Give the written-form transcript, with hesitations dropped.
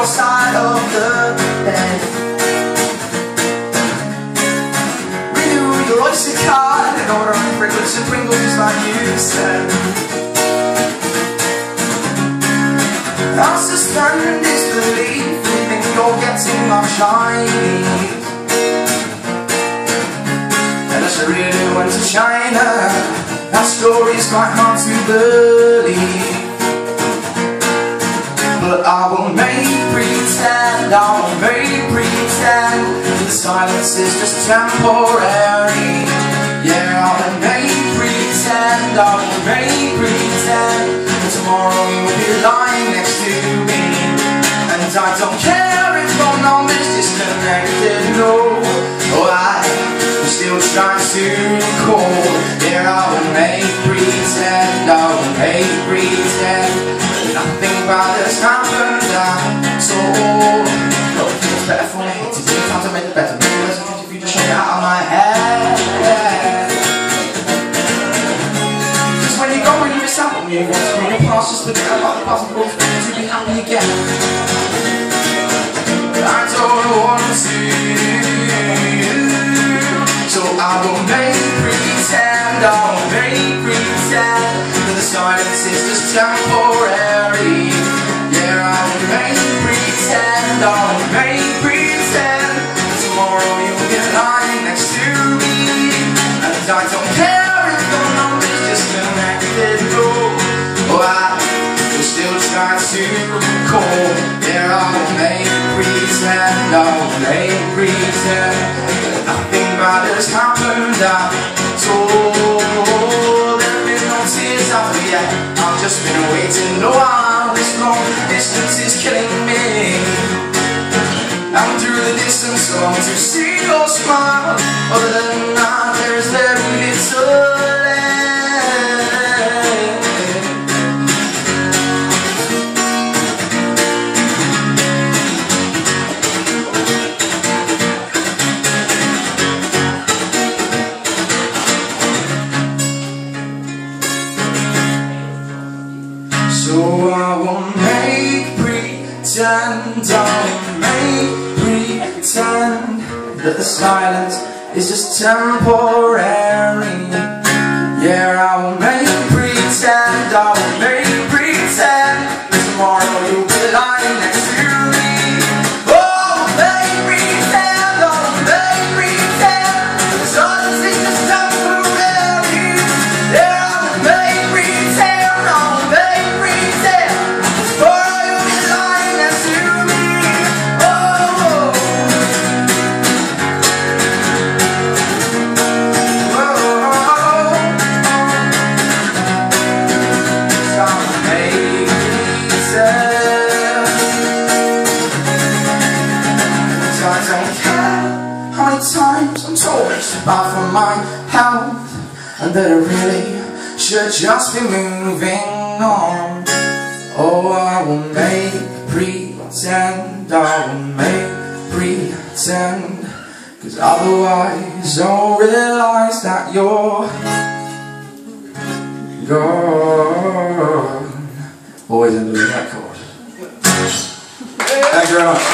your side of the bed. Renew your Oyster card and order Pringles and Pringles just like you said. I suspend disbelief, you think you're getting my Chinese. Unless I really went to China, that story's quite hard to believe. But I will make pretend, I will make pretend the silence is just temporary. Yeah, I will make pretend, I will make pretend tomorrow you'll be lying next to me. And I don't care if your number's disconnected, no. I'm still trying to call. Yeah, I will make pretend, I will make pretend nothing bad has happened at all. No, it's better for me to do time to make it better. Maybe there's a future if you just shake it out of my head. Just when you go and you miss out on me, you want to bring your past, just forget about the past and go to be happy again. I don't want to, so I will make pretend, I will make pretend that the silence is just temporary. Yeah, I will make pretend, I will make pretend tomorrow you'll be lying next to me. And I don't care if the number's disconnected, no. I will still try to call. Yeah, I will make pretend, I will make pretend nothing bad has happened at all. There've been no tears out yet, I've just been waiting a while. This long distance is killing me. I'm through the distance, long to see your smile. Other than that, there is very little left. So I will make pretend, I will make pretend that the silence is just temporary. Yeah, I will make pretend, I will make pretend tomorrow you'll be lying next to me. Oh, I will make pretend, I will make pretend the silence is just temporary. Yeah, I will make pretend, I will make pretend tomorrow you'll be lying next to me. Oh, I don't care how many times I'm told it's bad for my health and that I really should just be moving on. Oh, I will make pretend, I will make pretend, cause otherwise I'll realize that you're gone. Always end with that chord. Thank you very much.